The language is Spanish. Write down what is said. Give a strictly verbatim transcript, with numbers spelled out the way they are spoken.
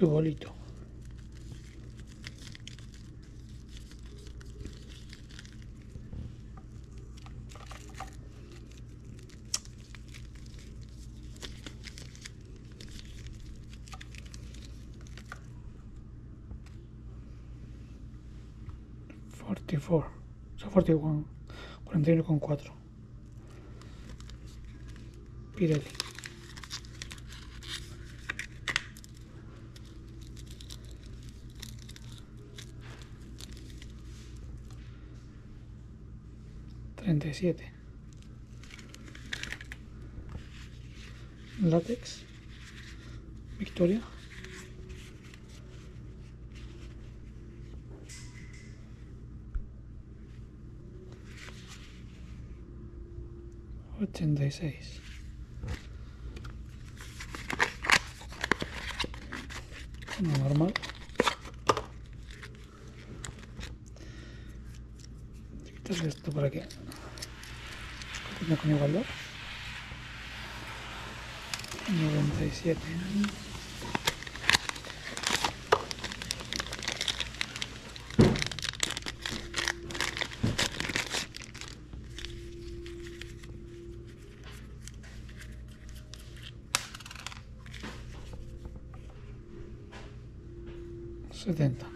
futbolito. cuarenta y cuatro, o sea, cuarenta y uno, cuarenta y uno coma cuatro. Pirelli. treinta y siete. Látex. Victoria. ochenta y seis. Uno normal. Quitar esto para que tenga con igualdad. noventa y siete. setenta.